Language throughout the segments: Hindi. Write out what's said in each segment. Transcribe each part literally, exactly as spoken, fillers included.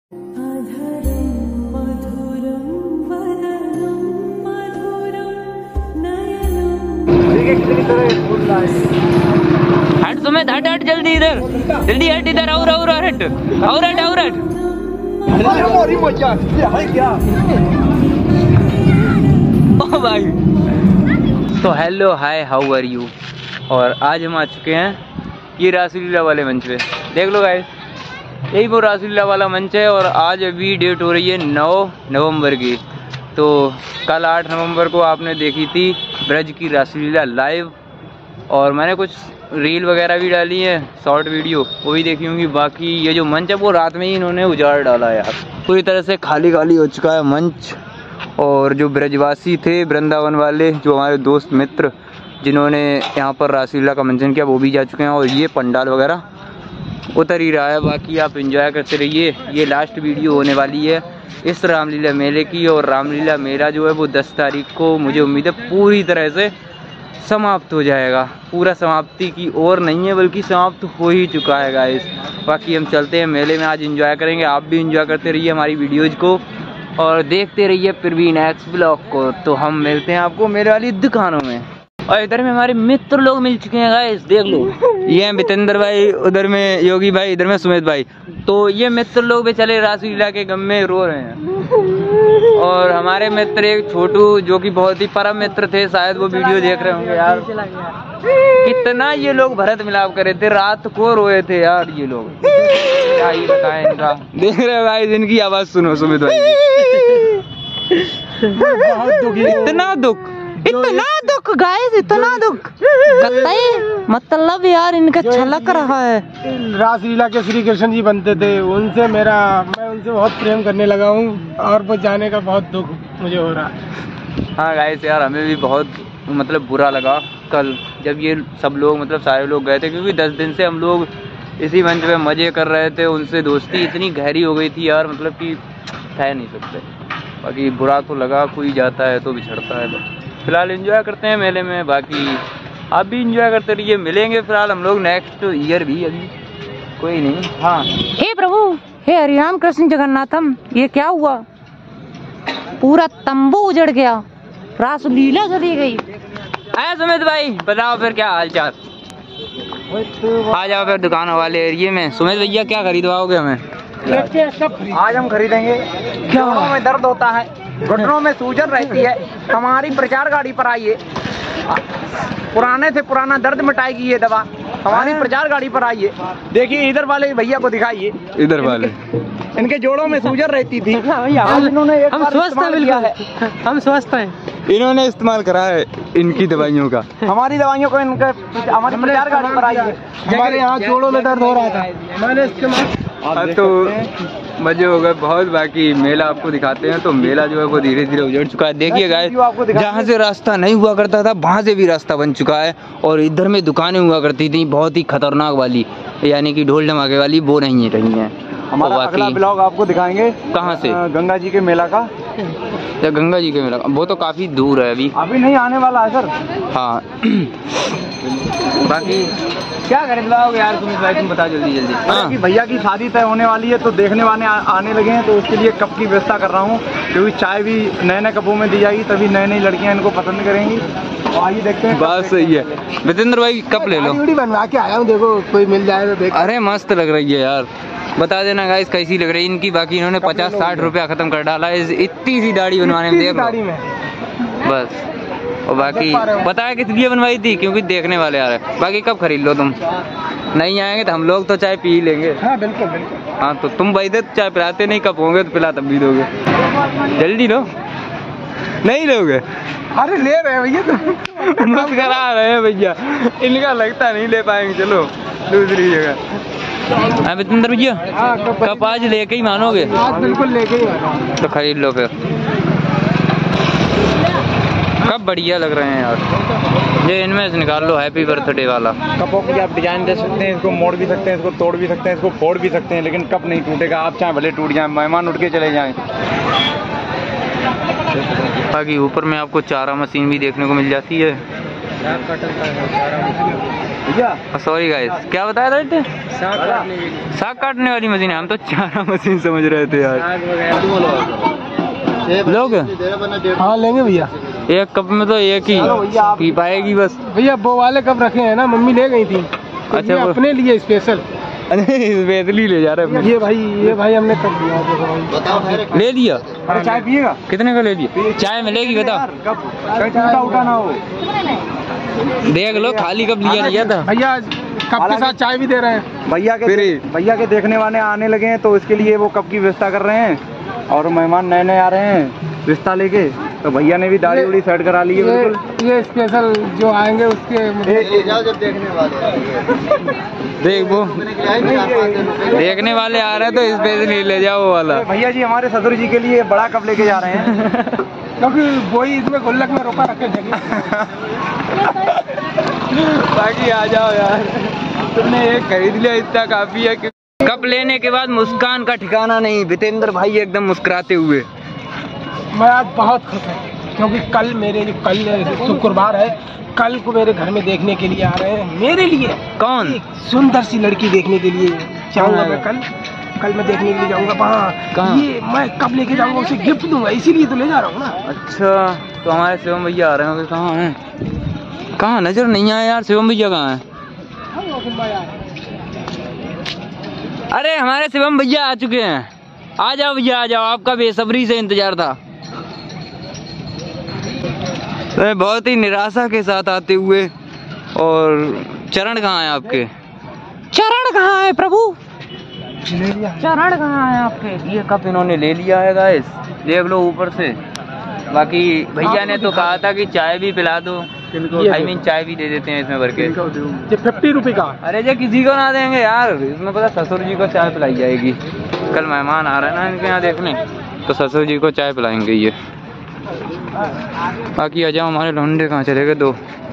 हट तुम्हें हट हट जल्दी इधर जल्दी हट इधर और और हट और हट और हट। ओ भाई तो hello hi how are you. और आज हम आ चुके हैं ये रासलीला वाले मंच पे। देख लो गाइस यही वो रासलीला वाला मंच है और आज अभी डेट हो रही है नौ नवंबर की। तो कल आठ नवंबर को आपने देखी थी ब्रज की रासलीला लाइव और मैंने कुछ रील वगैरह भी डाली है शॉर्ट वीडियो वो भी देखी होंगी। बाकी ये जो मंच है वो रात में ही इन्होंने उजाड़ डाला है यार, पूरी तरह से खाली खाली हो चुका है मंच। और जो ब्रजवासी थे वृंदावन वाले जो हमारे दोस्त मित्र जिन्होंने यहाँ पर रासलीला का मंचन किया वो भी जा चुके हैं और ये पंडाल वगैरह उतर ही रहा है। बाकी आप एंजॉय करते रहिए, ये लास्ट वीडियो होने वाली है इस रामलीला मेले की। और रामलीला मेला जो है वो दस तारीख को मुझे उम्मीद है पूरी तरह से समाप्त हो जाएगा। पूरा समाप्ति की ओर नहीं है बल्कि समाप्त हो ही चुका है गाइस। बाकी हम चलते हैं मेले में, आज एंजॉय करेंगे, आप भी एंजॉय करते रहिए हमारी वीडियोज़ को और देखते रहिए फिर भी नेक्स्ट ब्लॉग को। तो हम मिलते हैं आपको मेरे वाली दुकानों में। और इधर में हमारे मित्र लोग मिल चुके हैं गाइस, देख लो ये हैं वितेंद्र भाई, उधर में योगी भाई, इधर में सुमित भाई। तो ये मित्र लोग भी चले रासलीला के गम में रो रहे हैं। और हमारे मित्र एक छोटू जो कि बहुत ही परम मित्र थे, शायद वो वीडियो देख रहे होंगे यार। कितना ये लोग भरत मिलाप करे थे, रात को रोए थे यार ये लोग। क्या ही बताएं इनका, देख रहे हो भाई इनकी आवाज सुनो सुमित भाई। इतना दुख इतना दुख गाइस, इतना दुख मतलब यार इनका छलक रहा है। रासलीला के श्री कृष्ण जी बनते थे, उनसे मेरा मैं उनसे बहुत प्रेम करने लगा हूँ और वो जाने का बहुत दुख मुझे हो रहा है। हाँ गाइस यार हमें भी बहुत मतलब बुरा लगा कल जब ये सब लोग मतलब सारे लोग गए थे, क्योंकि दस दिन से हम लोग इसी मंच पे मजे कर रहे थे। उनसे दोस्ती इतनी गहरी हो गई थी यार, मतलब कि कह नहीं सकते। बाकी बुरा तो लगा, कोई जाता है तो बिछड़ता है। फिलहाल एंजॉय करते हैं मेले में, बाकी आप भी एंजॉय करते रहिए। मिलेंगे फिलहाल हम लोग नेक्स्ट ईयर भी, अभी कोई नहीं। हाँ हे प्रभु हे हरिराम कृष्ण जगन्नाथम, ये क्या हुआ? पूरा तंबू उजड़ गया, रासलीला चली गई। आया सुमित भाई बताओ फिर क्या हाल चाल। आ जाओ फिर दुकान वाले एरिए में। सुमित भैया क्या खरीदवाओगे हमें? आज हम खरीदेंगे, क्या में दर्द होता है, घुटनों में सूजन रहती है, हमारी प्रचार गाड़ी पर आइए। पुराने से पुराना दर्द मिटाएगी ये दवा, हमारी प्रचार गाड़ी पर आइए। देखिए इधर वाले भैया को दिखाइए, इधर वाले इनके जोड़ों में सूजन रहती थी। इन्होंने एक हम स्वस्थ हैं, बिल्कुल हम स्वस्थ हैं। इन्होंने इस्तेमाल करा है इनकी दवाइयों का, हमारी दवाइयों को इनके हमारी प्रचार गाड़ी पर आइए। हमारे यहाँ जोड़ों में दर्द हो रहा था, मैंने इस्तेमाल। तो मजे हो गए बहुत। बाकी मेला आपको दिखाते हैं। तो मेला जो है वो धीरे धीरे उजड़ चुका है। देखिए गाइस जहाँ से रास्ता नहीं हुआ करता था वहाँ से भी रास्ता बन चुका है। और इधर में दुकानें हुआ करती थी बहुत ही खतरनाक वाली, यानी कि ढोल धमाके वाली, वो नहीं रही हैं। हमारा अगला ब्लॉग आपको दिखाएंगे कहाँ से, गंगा जी के मेला का। या गंगा जी के मेला का वो तो काफी दूर है, अभी अभी नहीं आने वाला है सर। हाँ बाकी क्या खरीदवाओगे यार सुमित भाई, तुम बता जल्दी जल्दी। हाँ कि भैया की शादी तय होने वाली है तो देखने वाले आ, आने लगे हैं, तो उसके लिए कप की व्यवस्था कर रहा हूँ, क्योंकि चाय भी नए नए कपों में दी जाएगी, तभी नई नई लड़कियाँ इनको पसंद करेंगी। तो आइए देखते हैं। बात सही है। वितेंद्र भाई कप ले लो। बनवा के आया हूँ, देखो कोई मिल जाए तो देख। अरे मस्त लग रही है यार, बता देना गाइस कैसी लग रही है इनकी। बाकी इन्होंने पचास साठ रुपया खत्म कर डाला है इतनी सी दाढ़ी बनवाने में, देख लो बस। और बाकी पता है किस लिए बनवाई थी, क्योंकि देखने वाले आ रहे हैं। बाकी कब खरीद लो, तुम नहीं आएंगे तो हम लोग तो चाय पी लेंगे। हाँ बिल्कुल बिल्कुल। हाँ तो तुम भाई दे चाय पिलाते नहीं, कब होंगे तो पिला तब भी दोगे। जल्दी लो, नहीं लोगे? अरे ले रहे हैं भैया, तुम मुस्करा रहे हैं भैया, इनका लगता नहीं ले पाएंगे। चलो दूसरी जगह। हाँ वितेंद्र भैया कप आज लेके ही मानोगे? आज बिल्कुल लेके ही मानो। तो खरीद लो फिर। कब बढ़िया लग रहे हैं यार, ये इनमें से निकाल लो हैप्पी बर्थडे वाला। कपों की आप डिजाइन दे सकते हैं, इसको मोड़ भी सकते हैं, इसको तोड़ भी सकते हैं, इसको फोड़ भी सकते हैं, लेकिन कप नहीं टूटेगा। आप चाहे भले टूट जाए, मेहमान उठ के चले जाएं। बाकी ऊपर में आपको चारा मशीन भी देखने को मिल जाती है। भैया सॉरी गाइस, क्या बताया था इतने? साग काटने वाली मशीन है, हम तो चारा मशीन समझ रहे थे यार। लोग हाँ लेंगे भैया, एक कप में तो एक ही पी पाएगी बस। भैया वो वाले कप रखे हैं ना, मम्मी ले गई थी। तो अच्छा, ये वो- अपने लिए स्पेशल। बेदली ले जा रहे हैं। ये भाई ये भाई हमने कब लिया, देखो भाई। ले लिया? अरे चाय पिएगा? कितने का ले लिया? चाय मिलेगी बता? कब कहीं टूटा उठा ना हो। देख लो खाली कप लिया लिया था। भैया कप के साथ चाय भी दे रहे हैं। भैया के फिर- भैया के देखने वाले आने लगे हैं, तो इसके लिए वो कप की व्यवस्था कर रहे हैं। और मेहमान नए नए आ रहे हैं रिश्ता लेके, तो भैया ने भी दाढ़ी उड़ी सेट करा ली है बिल्कुल। ये ये स्पेशल जो आएंगे उसके जब देखने वाले देख वो देखने वाले आ रहे हैं तो स्पेशली ले जाओ वो वाला। भैया जी हमारे ससुर जी के लिए बड़ा कप लेके जा रहे हैं। क्योंकि वही इसमें गुल्लक में रोका रखे जगह। बाकी आ जाओ यार, तुमने एक खरीद लिया इतना काफी है। कि कप लेने के बाद मुस्कान का ठिकाना नहीं, वितेंद्र भाई एकदम मुस्कुराते हुए। मैं आज बहुत खुश हूँ क्योंकि कल मेरे जो कल शुक्रवार है, कल को मेरे घर में देखने के लिए आ रहे हैं। मेरे लिए कौन? एक सुंदर सी लड़की देखने के लिए जाऊंगा मैं कल। कल मैं देखने के लिए जाऊंगा वहाँ। कहाँ? ये मैं कब लेके जाऊंगा, उसे गिफ्ट दूंगा, इसीलिए तो ले जा रहा हूँ ना। अच्छा, तो हमारे शिवम भैया आ रहे होंगे। कहाँ हैं? कहाँ नजर नहीं आया यार, शिवम भैया कहाँ हैं? अरे हमारे शिवम भैया आ चुके हैं। आ जाओ भैया आ जाओ, आपका बेसब्री से इंतजार था। तो बहुत ही निराशा के साथ आते हुए। और चरण कहाँ है आपके? चरण कहाँ है प्रभु? चरण कहाँ है आपके? ये कप इन्होंने ले लिया है गाइस, देख लो ऊपर से। बाकी भैया ने तो कहा था कि चाय भी पिला दो, आई मीन चाय भी दे देते हैं इसमें भर के। ये फिफ्टी रुपए का। अरे जो किसी को ना देंगे यार, इसमें पता ससुर जी को चाय पिलाई जाएगी। कल मेहमान आ रहे हैं ना इनके यहाँ देखने, तो ससुर जी को चाय पिलाएंगे ये। बाकी आ जाओ, हमारे लौंडे कहाँ चले गए दो?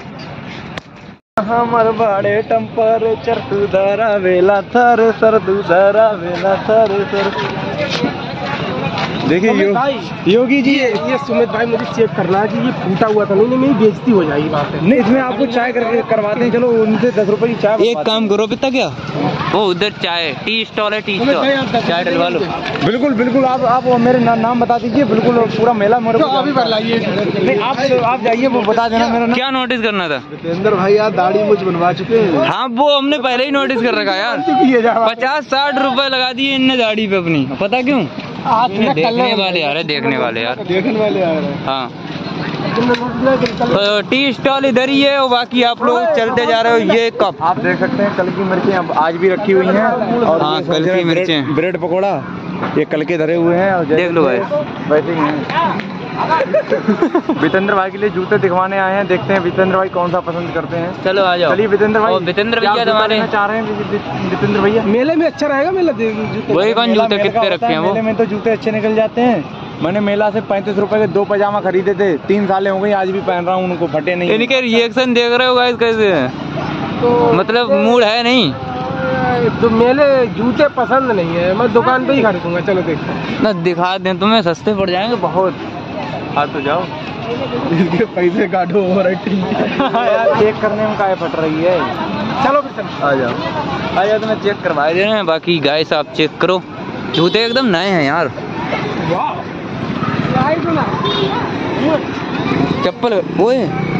हमर बड़े टेम्परेचर तू धरा वेला थर सर तू धरा वेला थर सर। देखिए सुमित यो, भाई, योगी जी ये ये सुमित भाई मुझे चेक करना है कि ये फूटा हुआ था नहीं, नहीं मेरी बेइज्जती हो जाएगी वहाँ पे। नहीं, इसमें आपको चाय करके करवाते हैं। चलो उनसे दस रुपए की चाय एक काम करो पिता, क्या वो उधर चाय टी स्टॉल है, टी सुमित भाई, आप स्टॉल, दस चाय डलवा लो। बिल्कुल बिल्कुल, आप आप वो मेरे ना, नाम बता दीजिए। बिल्कुल पूरा मेला मेरे तो को अभी बदलाइए। नहीं, आप आप जाइए, वो बता देना मेरा नाम। क्या नोटिस करना था? वितेंद्र भाई आप दाढ़ी मुझ बनवा चुके हैं। हाँ वो हमने पहले ही नोटिस कर रखा यार। पचास साठ रुपए लगा दिए इनने दाढ़ी पे अपनी, पता क्यों? आज इन्हें देखने वाले आ रहे, देखने वाले यार। देखने वाले आ रहे हैं। हाँ तो टी स्टॉल इधर ही है, और बाकी आप लोग चलते जा रहे हो। ये कप आप देख सकते हैं कल की मिर्चें अब आज भी रखी हुई हैं। और हाँ, ये कल की ब्रेड- मिर्चें। ब्रेड पकौड़ा ये कल के धरे हुए हैं। और जैसे देख लो भाई। वैसे ही हैं। वितेंद्र भाई के लिए जूते दिखवाने आए हैं, देखते हैं वितेंद्र भाई कौन सा पसंद करते हैं। चलो आ जाओ। चलिए वितेंद्र भाई। और वितेंद्र क्या भैया आप जूता तुम्हारे लेना चाह रहे हैं वि- वि- वितेंद्र भैया? मेले में अच्छा रहेगा मेला दे- जूते। वही कौन मेला जूते मेले का कितने होता रखे हैं है, वो? मेले में तो जूते अच्छे निकल जाते हैं। मैंने मेला से पैंतीस रुपए के दो पजामा खरीदे थे, तीन साल हो गई, आज भी पहन रहा हूँ, उनको फटे नहीं। इनके रिएक्शन देख रहे हो गाइस कैसे हैं? तो मतलब मूड है नहीं तो मेले जूते पसंद नहीं है, मैं दुकान पे ही खरीदूंगा। चलो देखते हैं। ना, दिखा दें तुम्हें, सस्ते पड़ जाएंगे बहुत। हाँ तो जाओ। इसके पैसे काटो और यार चेक करने में काहे फट रही है। चलो फिर चलो। आ जाओ आ जाओ, तुम्हें चेक करवा दे रहे हैं। बाकी गाइस आप चेक करो, जूते एकदम नए हैं यार। चप्पल ओए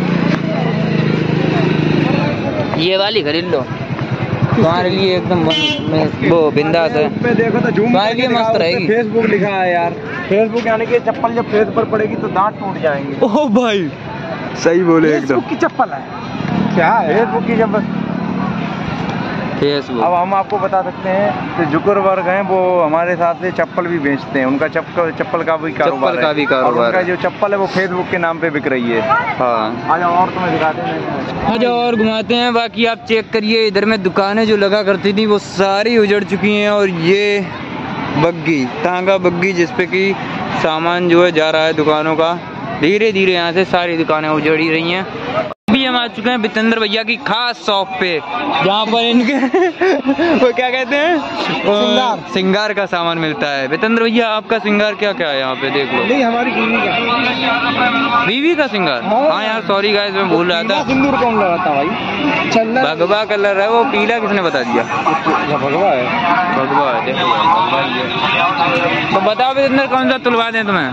ये वाली खरीद लो, तुम्हारे लिए एकदम बन- वो बिंदास है। मैं देखो तो जूम तुम्हारे लिए मस्त रहेगी। फेसबुक लिखा है यार, फेसबुक यानी कि चप्पल जब फेस पर पड़ेगी तो दांत टूट जाएंगे। ओ भाई सही बोले एकदम। फेसबुक की चप्पल है क्या है? फेसबुक की जब फेसबुक अब हम आपको बता सकते हैं कि जुकरबर्ग हैं, वो हमारे साथ से चप्पल भी बेचते हैं। उनका चप्पल चप्पल का भी कारोबार चप्पल का है। भी कारोबार और उनका है। जो चप्पल है वो फेसबुक के नाम पे बिक रही है। हाँ आ जाओ और तुम्हें दिखाते हैं। आ जाओ और घुमाते हैं। बाकी आप चेक करिए, इधर में दुकानें जो लगा करती थी वो सारी उजड़ चुकी हैं। और ये बग्गी, टांगा बग्गी, जिसपे कि सामान जो है जा रहा है दुकानों का। धीरे धीरे यहाँ से सारी दुकानें उजड़ ही रही हैं। अभी फाइनली हम आ चुके हैं वितेंद्र भैया की खास शॉप पे, जहाँ पर इनके वो क्या कहते हैं सिंगार सिंगार का सामान मिलता है। वितेंद्र भैया आपका सिंगार क्या क्या है यहाँ पे, देख लो। नहीं, हमारी बीवी का बीवी का सिंगार। हाँ यार सॉरी गाइस, मैं भूल रहा था। सिंदूर कौन लगाता भाई? चंदन भगवा कलर है वो, पीला किसने बता दिया? भगवा है। भगवा है, देखो भगवा ही है। तो बताओ वितेंद्र कौन सा तुलवा दें तुम्हें?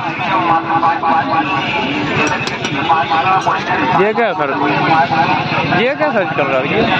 ये क्या खर्च ये क्या खर्च कर रहा है ये?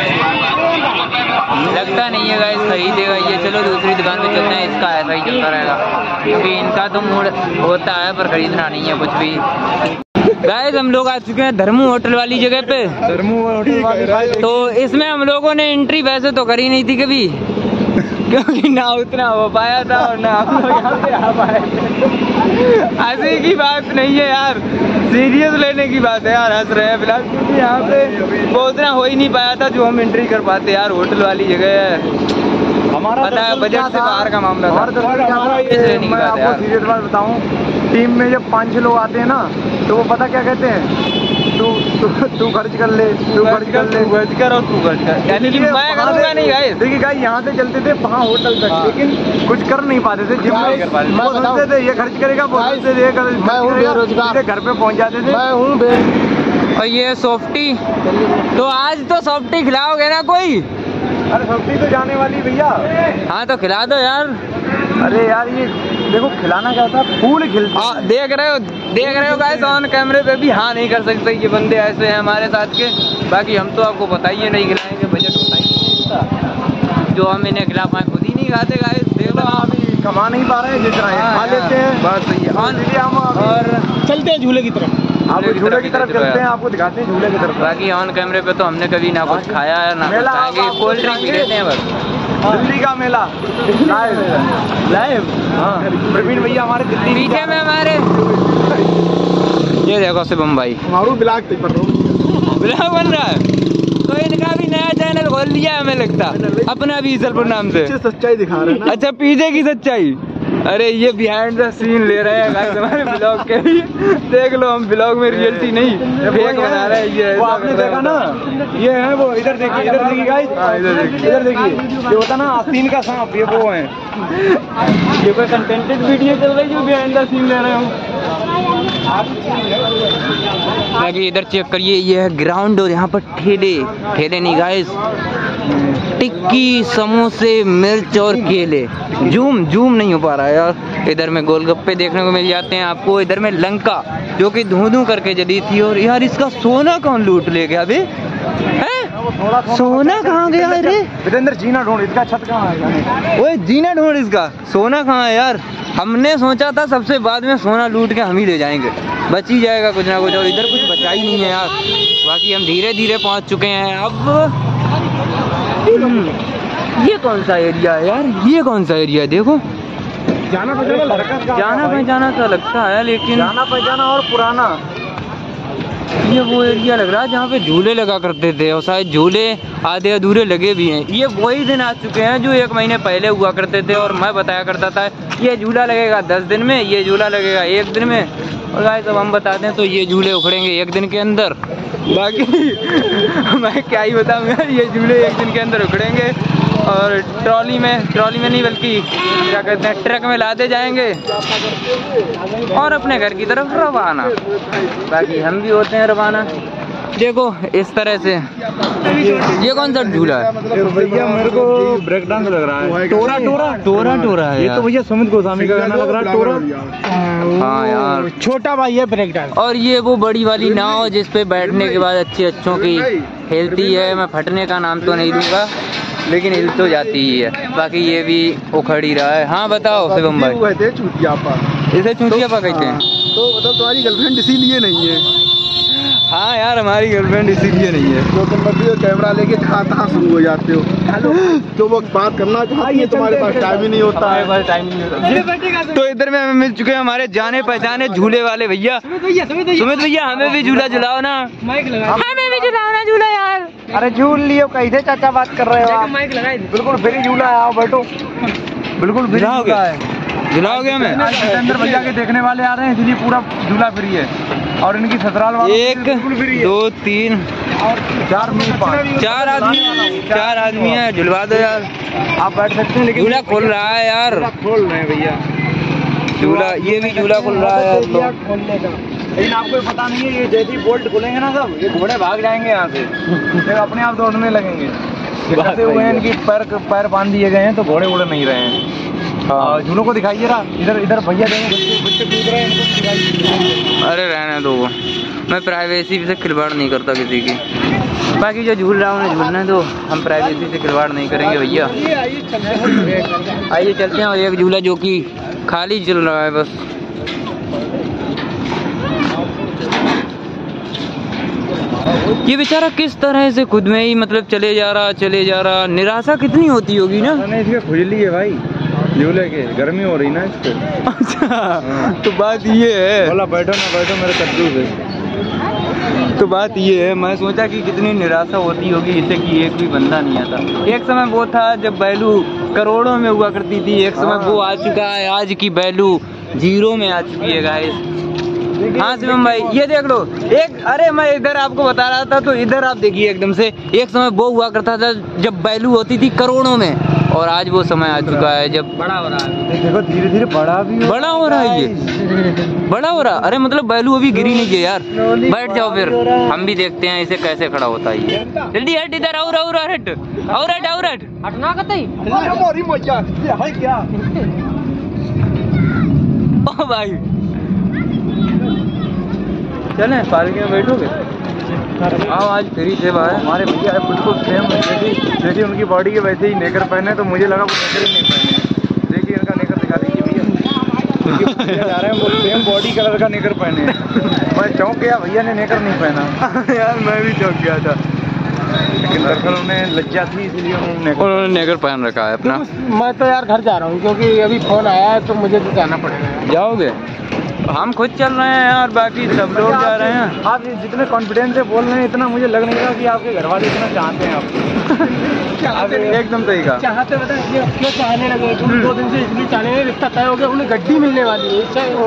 लगता नहीं है गाइस खरीदेगा ये। चलो दूसरी दुकान पे चलते हैं, इसका ऐसा ही चलता रहेगा क्योंकि इनका तो मूड होता है पर खरीदना नहीं है कुछ भी। गाइस हम लोग आ चुके हैं धर्मू होटल वाली जगह पे। धर्मू होटल वाली, तो इसमें हम लोगों ने एंट्री वैसे तो करी नहीं थी कभी, क्योंकि ना उतना हो पाया था और ना हम लोग यहाँ पे आ पाए थे। हंसी की बात नहीं है यार, सीरियस लेने की बात है यार, हंस रहे हैं फिलहाल क्योंकि यहाँ पे वो उतना हो ही नहीं पाया था जो हम एंट्री कर पाते यार। होटल वाली जगह है, हमारा पता है बजट से बाहर का मामला था। ये मैं आपको सीरियस बात बताऊं, टीम में जब पाँच छह लोग आते हैं ना तो वो पता क्या कहते हैं, तू तू तू खर्च कर ले, तू खर्च कर ले, खर्च कर और तू खर्च कर, यानी कि मैं करूँगा नहीं गाइस। देखिए गाइस यहाँ से चलते थे वहाँ होटल तक, लेकिन कुछ कर नहीं पाते थे। जिम में सोचते थे ये खर्च करेगा, बोलते थे मैं हूँ बेरोजगार, घर पे पहुँच जाते थे। मैं हूँ बे और ये सॉफ्टी, तो आज तो सॉफ्टी खिलाओगे ना कोई? अरे सब्जी तो जाने वाली भैया। हाँ तो खिला दो यार। अरे यार ये देखो खिलाना क्या था, फूल खिलते। हाँ देख रहे हो देख रहे हो गाइस ऑन कैमरे पे भी हाँ नहीं कर सकते, ये बंदे ऐसे हैं हमारे साथ के। बाकी हम तो आपको बताइए नहीं खिलाएंगे, बजट होता ही नहीं, जो हम इन्हें खिला पाए खुद ही नहीं खाते गाइस। देख लो अभी कमा नहीं पा रहे हैं, जितना खा लेते हैं बात सही है। हम और चलते हैं झूले की तरफ, आप झूले की तरफ चलते हैं, आपको दिखाते हैं झूले की तरफ। बाकी ऑन कैमरे पे तो हमने कभी ना कुछ खाया है ना कुछ खाएंगे, कोल्ड ड्रिंक पी लेते हैं बस। दिल्ली का मेला लाइव लाइव। हाँ प्रवीण भैया हमारे दिल्ली पीछे में हमारे ये देखो शिवम भाई हमारू ब्लॉग पे पर ब्लॉग बन रहा है, तो इनका भी नया चैनल खोल लिया हमें लगता, अपना भी ईसलपुर नाम से। सच्चाई दिखा रहे हैं। अच्छा पीछे की सच्चाई, अरे ये बिहाइंड द सीन ले रहे हैं गाइस हमारे ब्लॉग के भी। देख लो हम ब्लॉग में रियलिटी नहीं फेक बना रहे हैं। ये वो आपने देखा ना, ये है वो, इधर देखिए इधर देखिए गाइस, इधर देखिए इधर देखिए, ये होता ना आस्तीन का सांप, ये वो है। ये कोई कंटेंटेड वीडियो चल रही है जो बिहाइंड द सीन ले रहे हो। बाकी इधर चेक करिए, ये है ग्राउंड और यहाँ पर ठेले ठेले नहीं गाइस, टिक्की समोसे मिर्च और केले। जूम जूम नहीं हो पा रहा है यार। इधर में गोलगप्पे देखने को मिल जाते हैं आपको, इधर में लंका जो कि धू धू करके जली थी। और यार इसका सोना कौन लूट ले गया अभी है? सोना कहाँ गया? अरे विजेंद्र जीना ढूंढ, इसका छत कहाँ है? ओए जीना ढूंढ, इसका सोना कहाँ है यार? हमने सोचा था सबसे बाद में सोना लूट के हम ही ले जाएंगे, बच ही जाएगा कुछ ना कुछ, और इधर कुछ बचा ही नहीं है यार। बाकी हम धीरे धीरे पहुंच चुके हैं। अब ये कौन सा एरिया है यार? ये कौन सा एरिया है? देखो जाना पहचाना जाना पहचाना सा लगता है, लेकिन जाना पहचाना और पुराना। ये वो एरिया लग रहा है जहाँ पे झूले लगा करते थे, और शायद झूले आधे अधूरे लगे भी हैं। ये वही दिन आ चुके हैं जो एक महीने पहले हुआ करते थे, और मैं बताया करता था ये झूला लगेगा दस दिन में, ये झूला लगेगा एक दिन में। और गाइस अब हम बताते हैं तो ये झूले उखड़ेंगे एक दिन के अंदर। बाकी मैं क्या ही बताऊँ यार, ये झूले एक दिन के अंदर उखड़ेंगे और ट्रॉली में ट्रॉली में नहीं बल्कि क्या कहते हैं ट्रक में लादे जाएंगे और अपने घर की तरफ रवाना। बाकी हम भी होते हैं रवाना। देखो इस तरह से। ये कौन सा झूला है भैया? मेरे को ब्रेक डांस लग रहा है। टोरा टोरा टोरा टोरा है ये तो भैया सुमित गोस्वामी का गाना लग रहा है, टोरा। हाँ यार छोटा भाई है ब्रेक डांस। और ये वो बड़ी वाली नाव जिस पे बैठने के बाद अच्छी अच्छों की हिलती है। मैं फटने का नाम तो नहीं दूंगा लेकिन हिल तो जाती ही है। बाकी ये भी उखड़ ही रहा है। हाँ बताओ शिवम भाई। कहते चूतियापा, इसे चूतियापा कहते हैं। तो मतलब तुम्हारी गर्लफ्रेंड इसीलिए नहीं है? हाँ यार हमारी गर्लफ्रेंड इसीलिए नहीं है। तो तुम बस कैमरा लेके कहाँ कहाँ शुरू हो जाते हो? हेलो तो वो बात करना चाहती है, तुम्हारे पास टाइम ही नहीं होता है। टाइम नहीं होता। तो इधर में हमें मिल चुके हैं हमारे जाने पहचाने झूले वाले भैया। सुमित भैया हमें भी झूला झुलाओ ना। हमें भी झुलाओ ना झूला यार। अरे झूल लियो, कैसे चाचा बात कर रहे हो आप? बिल्कुल फ्री झूला है, आओ बैठो। बिल्कुल फ्री झूला है। झुलाओगे हमें? सिकंदर भैया के देखने वाले आ रहे हैं इसलिए पूरा झूला फ्री है और इनकी ससुराल वालों एक दो तीन चार चार आदमी चार आदमी है, झुलवा दो यार। आप बैठ सकते हैं लेकिन झूला खोल रहा है यार, खोल रहे हैं भैया झूला, ये भी झूला खोल रहा है यार। लोग खोलने का लेकिन आपको पता नहीं है ये जैसे ही बोल्ट खुलेंगे ना सब ये घोड़े भाग जाएंगे यहाँ से, फिर अपने आप दौड़ने लगेंगे। फंसे हुए हैं, इनकी पैर पैर बांध दिए गए हैं तो घोड़े उड़ नहीं रहे हैं। हाँ झूलों को दिखाइए रहा, इधर इधर भैया देंगे, बच्चे बच्चे कूद रहे हैं, इनको दिखाइए। अरे रहने दो, मैं प्राइवेसी से खिलवाड़ नहीं करता किसी की। बाकी जो झूल रहा हूँ उन्हें झूलने दो, हम प्राइवेसी से खिलवाड़ नहीं करेंगे भैया। आइए चलते हैं। और एक झूला जो कि खाली चल रहा है बस। ये बेचारा किस तरह से खुद में ही मतलब चले जा रहा चले जा रहा, निराशा कितनी होती होगी ना। इसके खुजली है भाई झूले के, गर्मी हो रही ना इसको। अच्छा तो बात ये है, बोला बैठो ना बैठो मेरे कद्दू पे। तो बात ये है, मैं सोचा कि कितनी निराशा होती होगी इसे कि एक भी बंदा नहीं आता। एक समय वो था जब बैलू करोड़ों में हुआ करती थी, एक समय वो आ चुका है, आज की बैलू जीरो में आ चुकी है गाइस। हाँ शिवम भाई ये देख लो एक, अरे मैं इधर आपको बता रहा था तो इधर आप देखिए एकदम से, एक समय वो हुआ करता था जब बैलू होती थी करोड़ों में, और आज वो समय आ चुका है जब बड़ा हो रहा है। देखो धीरे धीरे बड़ा भी बड़ा हो रहा है, ये बड़ा हो रहा। अरे मतलब बैलू अभी गिरी नहीं है यार। बैठ जाओ फिर हम भी देखते हैं इसे कैसे खड़ा होता है ये। जल्दी हट इधर, और और हट और हट और हट हटना कतई। ओ भाई चले पार्क में बैठोगे? आओ आज फ्री से बाहर। हमारे भैया है बिल्कुल सेम जैसी जैसी उनकी बॉडी के वैसे ही नेकर पहने, तो मुझे लगा वो नेकर ही नहीं पहने। देखिए इनका नेकर दिखा दीजिए भैया, भैया जा रहे हैं वो सेम बॉडी कलर का नेकर पहने। मैं चौंक गया, भैया ने नेकर नहीं पहना। यार मैं भी चौंक गया था, लेकिन दरअसल उन्हें लज्जा थी इसलिए उन्होंने उन्होंने नेकर पहन रखा है अपना। मैं तो यार घर जा रहा हूँ क्योंकि अभी फोन आया है तो मुझे तो जाना पड़ेगा। जाओगे? हम खुद चल रहे हैं यार, बाकी सब लोग जा रहे हैं। आप जितने कॉन्फिडेंस से बोल रहे हैं इतना मुझे लग नहीं रहा कि आपके घर वाले इतना चाहते हैं आपको। एकदम सही कहा। चाहते बता ये क्यों चाहने लगे, दो दिन से इसलिए चाहने लगे, रिश्ता तय हो गया, उन्हें गड्डी मिलने वाली है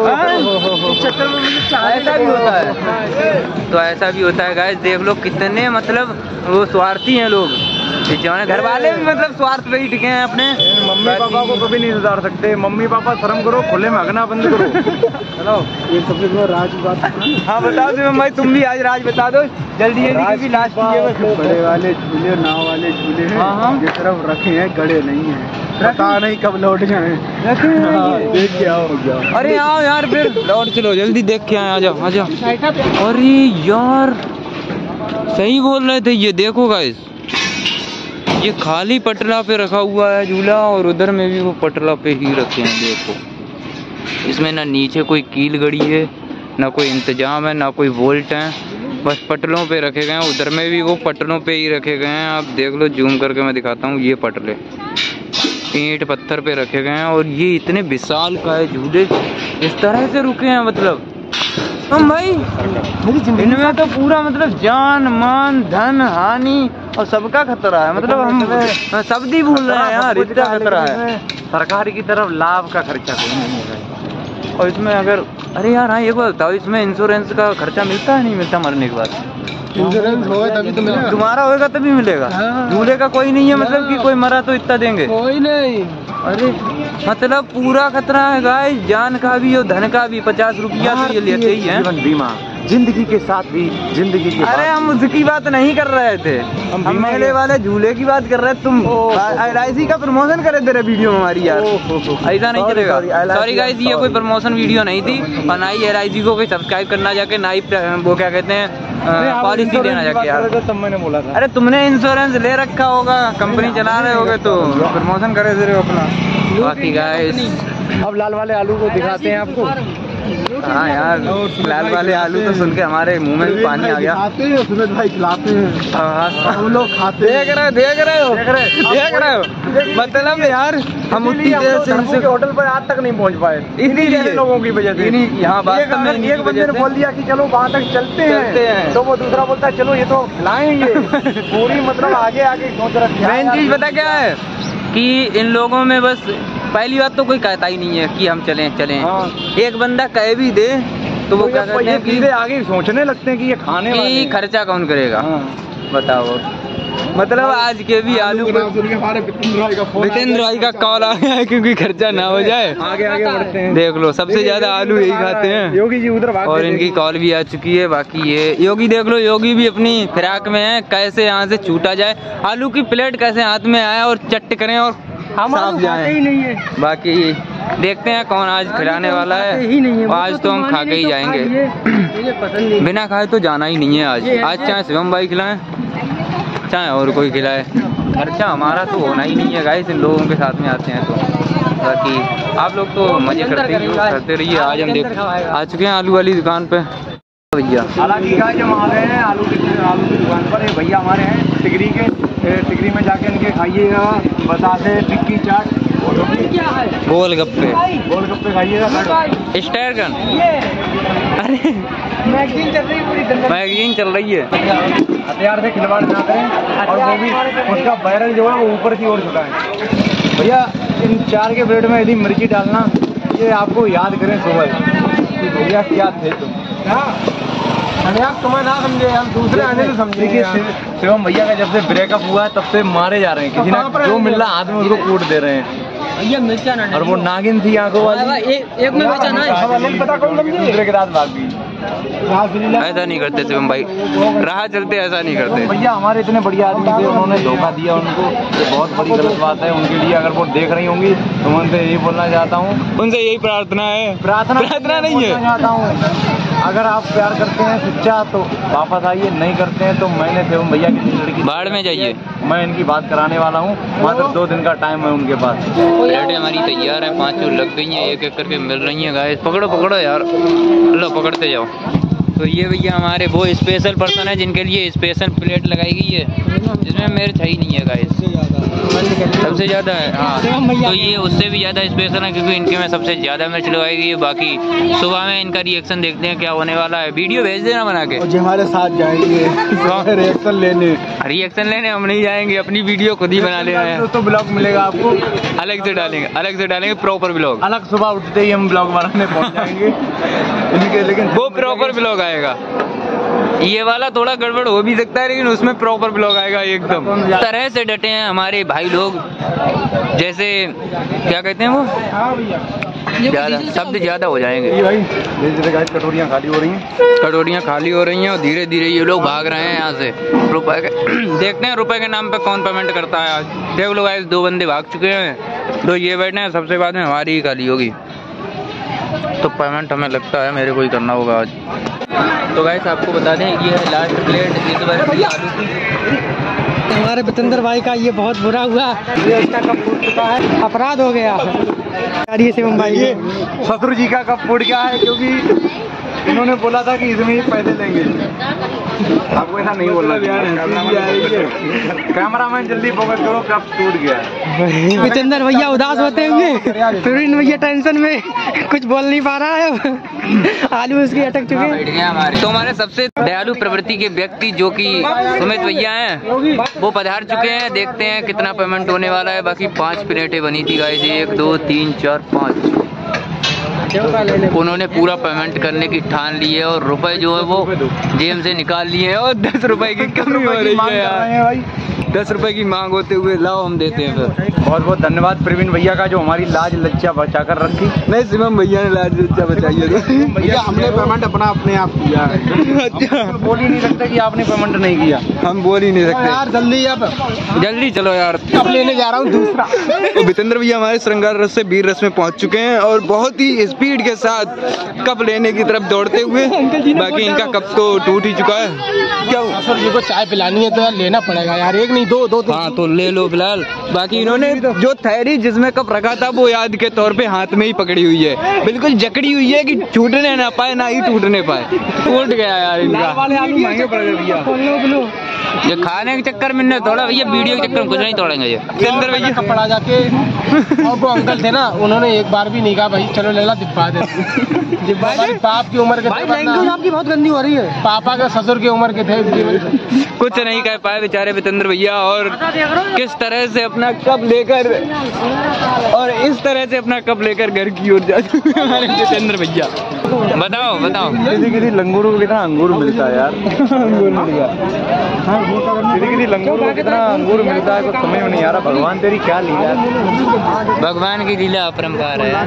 इस चक्कर में मुझे चाहने ऐसा भी होता है। तो ऐसा भी होता है गाइस, देख लो कितने मतलब वो स्वार्थी हैं लोग। घर वाले भी मतलब स्वार्थ पे ही टिके हैं अपने। मम्मी पापा को कभी नहीं सुधार सकते। मम्मी पापा शर्म करो, खुले में हगना बंद करो। चलो ये सबसे बड़ा राज बात। हाँ बताओ शिवम भाई, तुम भी आज राज बता दो जल्दी जल्दी, क्योंकि लास्ट बस बड़े वाले झूले, नाव वाले झूले हैं, हाँ, हाँ। ये तरफ रखे हैं, गड़े नहीं हैं, पता नहीं कब लौट जाए। देख के आओ गया। अरे आओ यार फिर लौट चलो, जल्दी देख के आए, आ जाओ आ जाओ। अरे यार सही बोल रहे थे, ये देखो गाइस ये खाली पटला पे रखा हुआ है झूला, और उधर में भी वो पटला पे ही रखे हैं। देखो इसमें ना नीचे कोई कील गड़ी है, ना कोई इंतजाम है, ना कोई वोल्ट है, बस पटलों पे रखे गए हैं। उधर में भी वो पटलों पे ही रखे गए हैं। आप देख लो, जूम करके मैं दिखाता हूँ, ये पटले ईंट पत्थर पे रखे गए हैं, और ये इतने विशाल का है झूले, इस तरह से रुके हैं। मतलब हम भाई इनमें तो पूरा मतलब जान मान धन हानि और सबका खतरा है। मतलब हम शब्द ही भूल रहे हैं यार, इतना खतरा है। सरकार की तरफ लाभ का खर्चा कोई नहीं है। और इसमें अगर, अरे यार हाँ एक बात बताओ, इसमें इंश्योरेंस का खर्चा मिलता है नहीं मिलता मरने के बाद? इंश्योरेंस होगा तभी तो मिलेगा। तुम्हारा होगा तभी मिलेगा। हाँ। झूले का कोई नहीं है, मतलब कि कोई मरा तो इतना देंगे? कोई नहीं। अरे मतलब पूरा खतरा है गाइस, जान का भी और धन का भी। पचास रुपया तो ये लेते ही है। जीवन बीमा जिंदगी के साथ भी जिंदगी के अरे हम उसकी बात नहीं कर रहे थे, हम मेले वाले झूले की बात कर रहे थे। तुम एल आई सी का प्रमोशन करे तेरे वीडियो में हमारी यार, ऐसा नहीं चलेगा। सॉरी गाइस, ये कोई प्रमोशन वीडियो नहीं थी, और ना ही एल आई सी को कोई सब्सक्राइब करना जाके, ना ही वो क्या कहते हैं पॉलिसी लेना जाके यार। तब मैंने बोला था। अरे तुमने इंश्योरेंस ले रखा होगा, कंपनी चला रहे होगे तो प्रमोशन करे दे रहे हो अपना। बाकी गाइस अब लाल वाले आलू को दिखाते हैं आपको। हाँ यार लाल वाले आलू तो सुन के हमारे मुंह में भी पानी आ गया। खाते हैं सुमित भाई, खिलाते हैं हम लोग, खाते देख रहे हो देख रहे हो देख रहे हो मतलब यार हम उतनी देर से इनसे होटल पर आज तक नहीं पहुंच पाए, इन्हीं लोगों की वजह से। यहाँ वास्तव में एक बंदे ने बोल दिया कि चलो वहाँ तक चलते हैं, तो वो दूसरा बोलता है चलो ये तो खिलाएंगे। पूरी मतलब आगे आगे सोच रखी है। मेन चीज पता क्या है कि इन लोगों में बस पहली बात तो कोई कहता ही नहीं है कि हम चलें चलें। हाँ। एक बंदा कह भी दे तो वो क्या कहते हैं कि सीधे आगे सोचने लगते हैं कि ये खाने वाले कि हैं। खर्चा कौन करेगा। हाँ। बताओ, मतलब आज के भी आलू वितेंद्र भाई का कॉल आ गया है क्योंकि खर्चा ना हो जाए। आगे आगे बढ़ते हैं। देख लो, सबसे ज्यादा आलू यही खाते हैं। योगी जी उधर भाग और गए इनकी थे। कॉल भी आ चुकी है। बाकी ये योगी देख लो, योगी भी अपनी फिराक में है, कैसे यहाँ से छूटा जाए, आलू की प्लेट कैसे हाथ में आए और चट करें और साफ जाए। ही नहीं है। बाकी देखते हैं कौन आज खिलाने वाला है। आज तो हम खा के ही जाएंगे, बिना खाए तो जाना ही नहीं है आज। आज चाहे शिवम भाई खिलाएं चाहे और कोई खिलाए, खर्चा हमारा तो होना ही नहीं है गाइस। इन लोगों के साथ में आते हैं तो बाकी आप लोग तो मजे करते ही करते रहिए। आज हम देख आ चुके हैं आलू वाली दुकान पे भैया। हालांकि गाइस हम आ गए हैं आलू की आलू की दुकान पर। ये भैया हमारे हैं टिकरी के, टिकरी में जाके इनके खाइएगा बताते टिक्की चाट क्या है, गोलगप्पे गोलगप्पे खाइएगा। स्टार गन, अरे मैगजीन चल रही है पूरी दुनिया में। मैगजीन चल रही है। हथियार से खिलवाड़ ना करें और वो भी उसका बैरल जो है वो ऊपर की ओर झुकाएं। भैया इन चार के ब्रेड में यदि मिर्ची डालना, ये आपको याद करें सुबह कि भैया क्या थे तुम। अरे आप तुम्हें ना समझे, हम दूसरे आने से समझे। देखिए शिवम भैया का जब से ब्रेकअप हुआ है तब से मारे जा रहे हैं, किसी ना जो मिल रहा हाथ में उसको कूट दे रहे हैं। और वो नागिन थी आंखों वाली, एक में बेचा ना पता कौन दूसरे के रात भाग गई। ऐसा नहीं करते शिवम भाई, राह चलते ऐसा नहीं करते। भैया हमारे इतने बढ़िया आदमी थे, उन्होंने धोखा दिया उनको, ये बहुत बड़ी गलत बात है उनके लिए। अगर वो देख रही होंगी तो मैं उनसे यही बोलना चाहता हूँ, उनसे यही प्रार्थना है। प्रार्थना प्रार्थना नहीं है, चाहता हूँ अगर आप प्यार करते हैं सच्चा तो वापस आइए, नहीं करते हैं तो मैंने शिवम भैया की लड़की बाढ़ में जाइए। मैं इनकी बात कराने वाला हूँ, मात्र दो दिन का टाइम है उनके पास। प्लेटें हमारी तैयार है, पाँचों लग गई हैं, एक एक करके मिल रही हैं गाइस। पकड़ो पकड़ो यार, लो पकड़ते जाओ। तो ये भैया हमारे वो स्पेशल पर्सन है जिनके लिए स्पेशल प्लेट लगाई गई है, जिसमें मिर्च है ही नहीं है गाइस, सबसे ज़्यादा है। हाँ, तो ये उससे भी ज़्यादा स्पेशल है क्योंकि इनके में सबसे ज़्यादा मिर्च लगाई गई है। बाकी सुबह में इनका रिएक्शन देखते हैं क्या होने वाला है। वीडियो भेज देना बना के, जो हमारे साथ जाएंगे रिएक्शन लेने। रिएक्शन लेने हम नहीं जाएंगे, अपनी वीडियो खुद ही बना लेना है। तो ब्लॉग मिलेगा आपको, अलग से डालेंगे, अलग से डालेंगे प्रॉपर ब्लॉग। अलग सुबह उठते ही हम ब्लॉग बनाने पहुँच जाएंगे इनके, लेकिन वो प्रॉपर ब्लॉग आएगा। ये वाला थोड़ा गड़बड़ हो भी सकता है लेकिन उसमें प्रॉपर ब्लॉग आएगा एकदम। तरह से डटे हैं हमारे भाई लोग, जैसे क्या कहते हैं वो, ज्यादा शब्द ज्यादा हो जाएंगे। भाई कटोरियाँ खाली हो रही हैं, कटोरियाँ खाली हो रही हैं और धीरे धीरे ये लोग भाग रहे हैं यहाँ से रुपए के। देखते हैं रुपए के नाम पे कौन पेमेंट करता है आज। देख लो गाइस, दो बंदे भाग चुके हैं, दो ये बैठे हैं, सबसे बाद में हमारी ही खाली होगी। तो पेमेंट हमें लगता है मेरे को ही करना होगा आज। तो गाइस आपको बता दें ये है लास्ट प्लेट इस बार की आलू की। हमारे वितेंद्र भाई का ये बहुत बुरा हुआ, ये इसका कप फूट चुका है, अपराध हो गया शिवम भाई। ये ससुर जी का कप फूट गया है क्योंकि इन्होंने बोला था कि इसमें ही पैसे लेंगे। आपको ऐसा नहीं बोलना, कैमरामैन जल्दी फोकस करो, कप टूट गया। वितेंद्र भैया उदास होते हुए, प्रवीण भैया टेंशन में कुछ बोल नहीं पा रहा है, आलू उसके अटक चुके हैं। तो हमारे सबसे दयालु प्रवृत्ति के व्यक्ति जो कि सुमित भैया हैं वो पधार चुके हैं। देखते हैं कितना पेमेंट होने वाला है। बाकी पांच प्लेटें बनी थी गाइस, एक दो तीन चार पाँच। उन्होंने पूरा पेमेंट करने की ठान ली है और रुपए जो है वो जेब से निकाल लिए हैं और दस रुपए की कमी हो रही है यार। दस रुपए की मांग होते हुए लाओ हम देते हैं फिर। बहुत बहुत धन्यवाद प्रवीण भैया का जो हमारी लाज लज्जा बचा कर रखी। नहीं शिवम भैया ने लाज लज्जा बचाई है। भैया हमने पेमेंट अपना अपने आप किया है। अच्छा, बोल ही नहीं सकते कि आपने पेमेंट नहीं किया। हम बोल ही नहीं सकते यार। जल्दी अब जल्दी चलो यार, अब लेने जा रहा हूँ दूसरा। तो वितेंद्र भैया हमारे श्रृंगार रस से वीर रस में पहुंच चुके हैं और बहुत ही स्पीड के साथ कप लेने की तरफ दौड़ते हुए। बाकी इनका कप तो टूट ही चुका है। क्या सर जी को चाय पिलानी है तो यार लेना पड़ेगा यार, एक नहीं दो दो, दो। हाँ तो ले लो फिलहाल। बाकी इन्होंने जो थैली जिसमें कप रखा था वो याद के तौर पे हाथ में ही पकड़ी हुई है, बिल्कुल जकड़ी हुई है कि छूटने ना पाए ना ही टूटने पाए। टूट गया यार इनका। वाले आलू महंगे पड़ गए भैया। ये खाने के चक्कर में थोड़ा भैया, वीडियो के चक्कर में कुछ नहीं तोड़ेंगे ये। वितेंद्र भैया कपड़ा जाके और वो अंकल थे ना, उन्होंने एक बार भी नहीं कहा भाई चलो ले ला दिखा दे। बाप की उम्र के थे, आपकी बहुत गंदी हो रही है। पापा के ससुर की उम्र के थे, कुछ नहीं कह पाए बेचारे वितेंद्र भैया। भैया और किस तरह से अपना कप लेकर और इस तरह से अपना कप लेकर घर की ओर जाते हैं हमारे जितेंद्र भैया। बताओ बताओ किसी किसी लंगूर को कितना अंगूर मिलता है यार। अंगूर मिल गया किसी किसी लंगूर को कितना अंगूर मिलता है, कुछ समझ में नहीं आ रहा। भगवान तेरी क्या लीला है। भगवान की लीला अपरंपार है।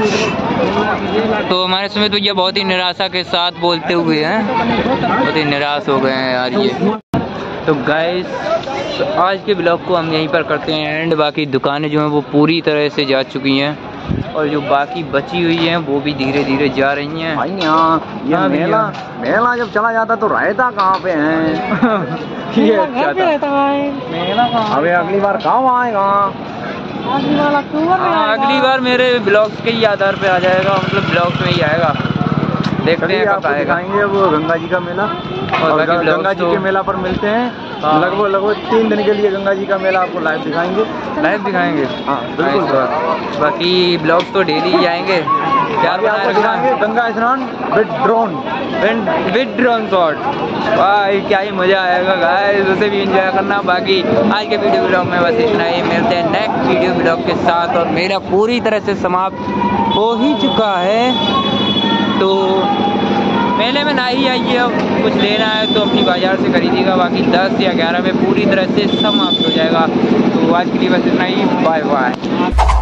तो हमारे सुमित भैया बहुत ही निराशा के साथ बोलते हुए हैं, बहुत ही निराश हो गए हैं यार ये। तो गाइस तो आज के ब्लॉग को हम यहीं पर करते हैं एंड। बाकी दुकानें जो हैं वो पूरी तरह से जा चुकी हैं और जो बाकी बची हुई हैं वो भी धीरे धीरे जा रही हैं। भाई यहाँ ये मेला मेला जब चला जाता तो रहता कहाँ पे है। ये मेला अबे अगली बार कहाँ आएगा। हाँ, अगली बार मेरे ब्लॉग्स के ही आधार पे आ जाएगा, मतलब ब्लॉग्स में ही आएगा। देखते हैं कब आएगा। दिखाएंगे वो गंगा जी का मेला और, और गंगा जी तो... के मेला पर मिलते हैं। हाँ। लगभग लगभग तीन दिन के लिए गंगा जी का मेला आपको लाइव दिखाएंगे। लाइव दिखाएंगे हाँ बिल्कुल। बाकी ब्लॉग्स तो डेली ही आएंगे। यार आपको दिखाएंगे गंगा स्नान with drone with drone shot. भाई क्या ही मजा आएगा गाइस, उसे भी एंजॉय करना। बाकी आज के वीडियो ब्लॉग में बस इतना ही। मिलते हैं नेक्स्ट वीडियो ब्लॉग के साथ। और मेरा पूरी तरह से समाप्त हो ही चुका है, तो मेले में ना ही आइए। अब कुछ लेना है तो अपनी बाज़ार से खरीदिएगा। बाकी दस या ग्यारह में पूरी तरह से समाप्त हो जाएगा। तो आज के लिए बस इतना ही। Bye bye.